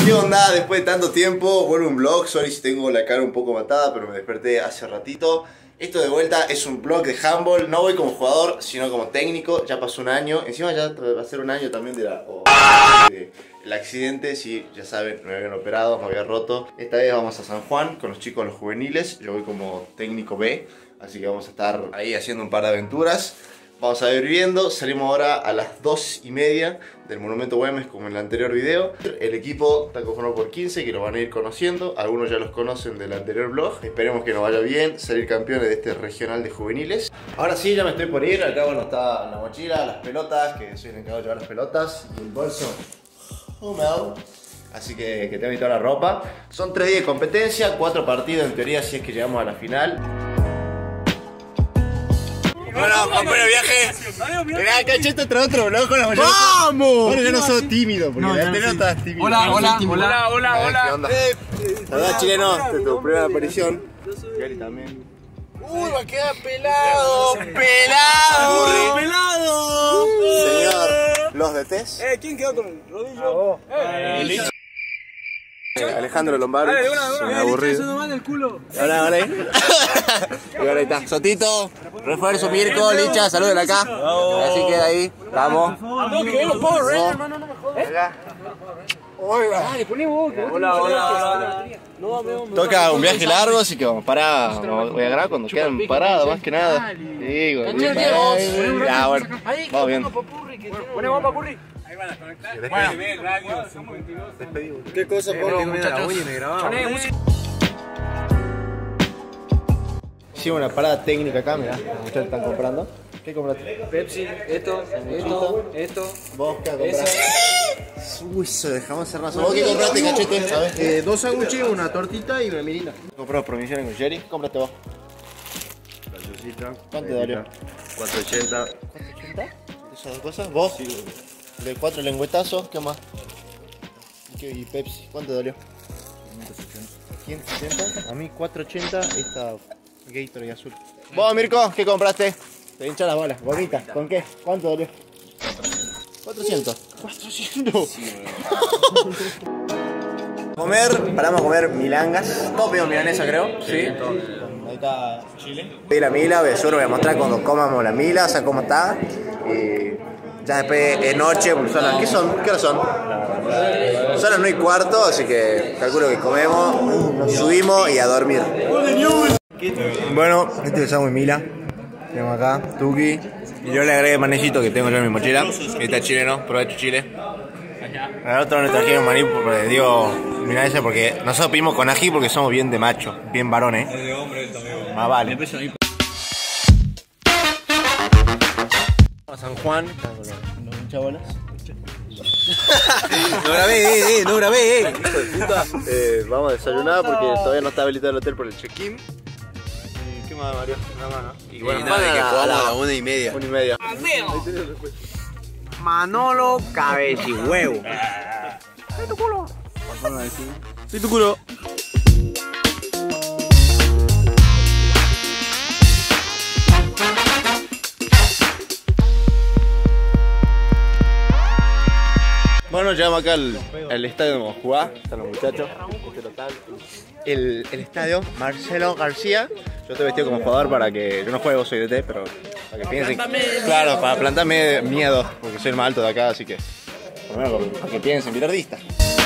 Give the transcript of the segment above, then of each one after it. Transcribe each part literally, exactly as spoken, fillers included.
¿Qué onda? Después de tanto tiempo, vuelvo un vlog. Sorry si tengo la cara un poco matada, pero me desperté hace ratito. Esto de vuelta es un vlog de handball. No voy como jugador, sino como técnico. Ya pasó un año. Encima ya va a ser un año también de la... Oh, de el accidente, sí, ya saben, me habían operado, me había roto. Esta vez vamos a San Juan con los chicos de los juveniles. Yo voy como técnico B, así que vamos a estar ahí haciendo un par de aventuras. Vamos a ir viendo, salimos ahora a las dos y media del Monumento Güemes como en el anterior video. El equipo está conformado por quince que lo van a ir conociendo. Algunos ya los conocen del anterior vlog. Esperemos que nos vaya bien, salir campeones de este regional de juveniles. Ahora sí, ya me estoy por ir. Acá bueno está la mochila, las pelotas, que soy el encargado de llevar las pelotas. Y el bolso húmedo. Así que, que tengo toda la ropa. Son tres días de competencia, cuatro partidos en teoría si es que llegamos a la final. Bueno, compañero viaje. Mirá, cachete entre otro vlog con la mochila. ¡Vamos! Bueno, ya no sos tímido, porque no, la anterior no estabas tímido. Hola, hola, hola, hola, hola. ¿Qué onda? Saludos chileno, de tu primera aparición. Gary también. Uy, va a quedar pelado. ¡Pelado! ¡Pelado! Señor, ¿los de Tess? Eh, ¿quién quedó con el rodillo? Eh, Alejandro Lombardi. Dale, de una, de una. Me aburrí. Eso mal del culo. Ahora, ahora ahí. Y ahora ahí está. Sotito, refuerzo, Mirko, Licha, saluden acá. Así queda ahí. Vamos. No, que los Power Rangers, hermano, no me jodas. Dale, poné vos. Hola, hola. No, toca un viaje largo, así que vamos, pará. Voy a grabar cuando quedan parados, más que nada. Sí, güey. Ya, bueno. Vamos bien. Poné vos, papurri. Ahí van a conectar. Bueno, radio cincuenta y dos. ¿Qué cosa, por muchachos? Hicimos una parada técnica acá, mirá, los muchachos están comprando. ¿Qué compraste? Pepsi, esto, esto, esto. ¿Vos qué compraste? Uy, se dejamos hacer más. ¿Vos qué compraste, cachete? ¿Sabes? Eh, dos sándwiches, una tortita y una mirinda. Compramos provisiones con Jerry. ¿Qué compraste vos? ¿Cuánto te dolió? cuatro ochenta. ¿cuatro ochenta? ¿Esas dos cosas? ¿Vos? Sí. De cuatro lengüetazos, ¿qué más? ¿Y, qué, y Pepsi? ¿Cuánto te dolió? quinientos setenta. A mí cuatro ochenta esta Gatorade azul. ¿Vos, Mirko, qué compraste? Te hincha las bolas. Gomita, ¿con qué? ¿Cuánto dolió? cuatrocientos. cuatrocientos. Sí, comer, paramos a comer milangas. Todos pedimos milanesa, creo. Sí. Ahí está Chile. Pedí la mila, seguro voy a mostrar cuando comamos la mila, o sea, cómo está. Y ya después es noche, son las, ¿qué son? ¿Qué hora son? Son las nueve y cuarto, así que calculo que comemos, nos subimos y a dormir. Bueno, este es el Mila. Tenemos acá, Tuki. Y yo le agregué manejito que tengo yo en mi mochila. Este está chileno, provecho Chile. Al otro le trajimos maní, porque digo, mirá ese, porque nosotros pedimos con ají porque somos bien de macho, bien varones. Es de hombre también. Más vale. A San Juan, con los hinchabolas. No grabé, eh, eh, no grabé, eh. eh. Vamos a desayunar porque todavía no está habilitado el hotel por el check-in. ¿Qué más, Mario? Una mano. Y bueno, y nada, que jugamos a la una y media. Una y media. Manolo Cabecihuevo. ¡Soy tu culo! ¡Soy tu culo! Bueno, llegamos acá al, al estadio donde vamos a jugar. Están los muchachos. El, el estadio Marcelo García. Yo estoy vestido como jugador para que yo no juego, soy D T, pero para que piensen. Claro, para plantarme miedo, porque soy el más alto de acá, así que. Por lo menos para que piensen, bilardista.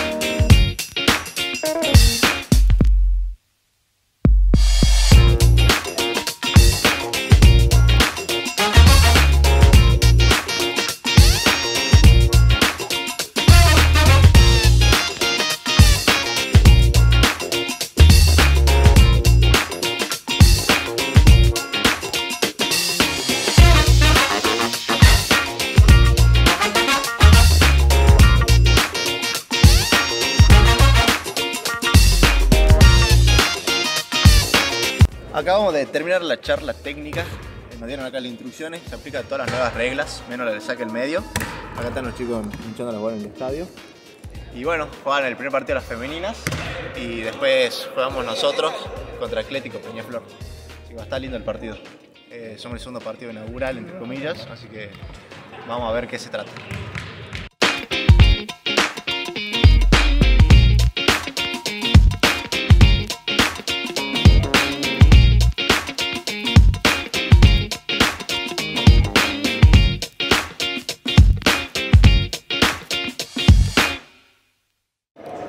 Acabamos de terminar la charla técnica, nos dieron acá las instrucciones, se aplican todas las nuevas reglas, menos la de saque el medio. Acá están los chicos hinchando la bola en el estadio. Y bueno, juegan el primer partido las femeninas y después jugamos nosotros contra Atlético Peñaflor. Así que va a estar lindo el partido. Eh, somos el segundo partido inaugural, entre comillas, así que vamos a ver qué se trata.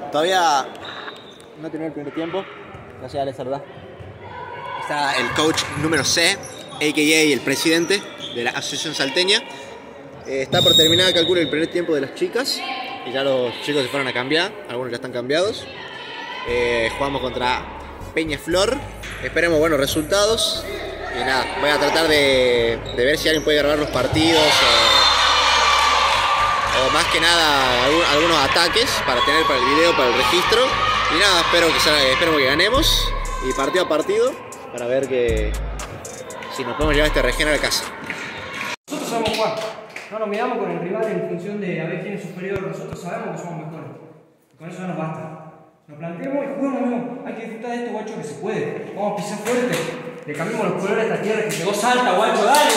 Todavía no terminó el primer tiempo. Gracias, Ale, saludá. Está el coach número C, a k a el presidente de la Asociación Salteña. Eh, está por terminar, calculo, el primer tiempo de las chicas. Y ya los chicos se fueron a cambiar. Algunos ya están cambiados. Eh, jugamos contra Peñaflor. Esperemos buenos resultados. Y nada, voy a tratar de, de ver si alguien puede grabar los partidos. O, o más que nada algún, algunos ataques para tener para el video, para el registro. Y nada, espero que, salga, espero que ganemos. Y partido a partido para ver que si nos podemos llevar este regional a casa. Nosotros sabemos jugar. No nos miramos con el rival en función de a ver quién es superior. Nosotros sabemos que somos mejores. Con eso ya nos basta. Nos planteemos y juguemos, amigo. Hay que disfrutar de esto, guacho, que se puede. Vamos a pisar fuerte. Le cambiamos los colores a esta tierra que llegó Salta, guacho, dale.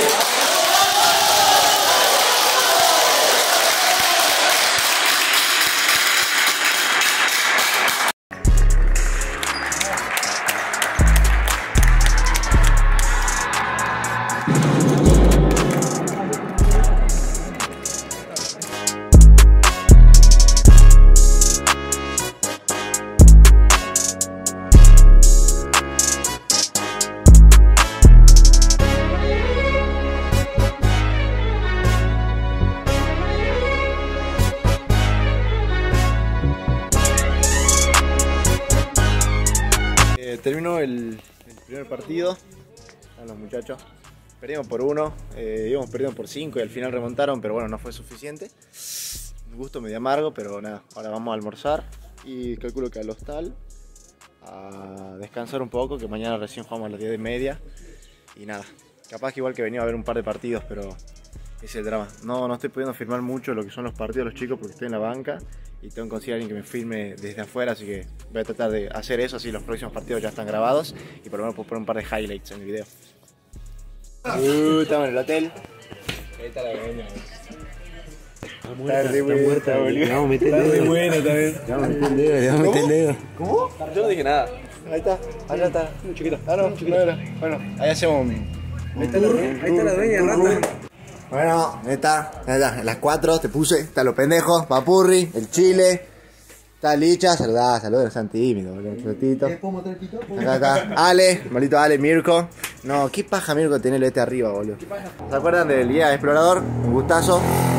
Terminó el, el primer partido. Están los muchachos. Perdimos por uno, eh, íbamos perdiendo por cinco y al final remontaron, pero bueno, no fue suficiente. Un gusto medio amargo, pero nada, ahora vamos a almorzar y calculo que al hostal a descansar un poco, que mañana recién jugamos a las diez y media. Y nada, capaz que igual que venía a ver un par de partidos, pero ese es el drama. No, no estoy pudiendo firmar mucho lo que son los partidos de los chicos porque estoy en la banca y tengo que conseguir a alguien que me firme desde afuera, así que voy a tratar de hacer eso, así los próximos partidos ya están grabados y por lo menos puedo poner un par de highlights en el video. Uh, estamos en el hotel. Ahí está la veña. Está muerta, está muerta, boludo. Vamos a meter el dedo. Bueno, también. Vamos a meter el dedo, le vamos a meter el dedo. ¿Cómo? Yo no dije nada. Ahí está, allá está. Muy chiquito. Ah, no, chiquito. Bueno, ahí hacemos un... Ahí está la dueña, ahí está la dueña, rata. Bueno, ahí está, ahí está, las cuatro te puse, está los pendejos, Papurri, el chile, está Licha, saludá, saludá, no sean tímidos, boludo, un ratito. Acá está Ale, maldito Ale, Mirko. No, qué paja Mirko tenerlo este arriba, boludo. ¿Se acuerdan del Guía Explorador? Un gustazo.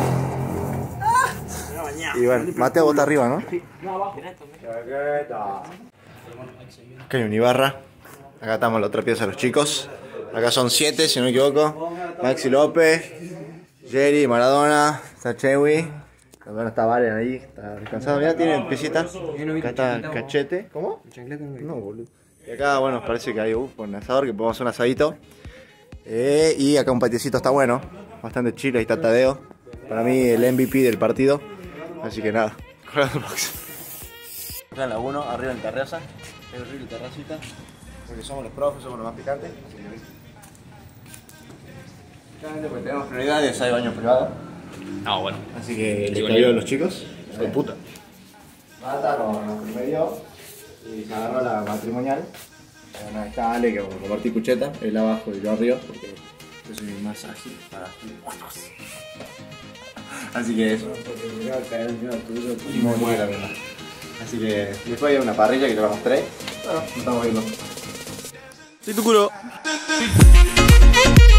Y bueno, Mateo, vos está arriba, ¿no? Sí, no, abajo. Acá hay un Ibarra. Acá estamos la otra pieza de los chicos. Acá son siete, si no me equivoco. Maxi López, Jerry, Maradona, está Chewy. También está Valen ahí, está descansado. Mirá, tiene piecita. Acá está Cachete. ¿Cómo? No, boludo. Y acá, bueno, parece que hay uh, un asador que podemos hacer un asadito. Eh, y acá un patiecito está bueno. Bastante chido, ahí está Tadeo. Para mí el M V P del partido. Así que nada, colgando el box. Acá en la uno, arriba en terraza. Es horrible terracita. Porque somos los profes, somos los más picantes. Porque tenemos prioridades, hay baños privados. Ah, bueno. Así que les cayó a los chicos. Hijo de puta. Mata con los primerios y se agarró la matrimonial. Bueno, ahí está Ale que compartí cucheta, él abajo y yo arriba, porque yo soy más ágil para así que eso. Y muy buena, verdad. Así que después hay una parrilla que te la mostré. Bueno, nos estamos viendo. Sí, tu culo.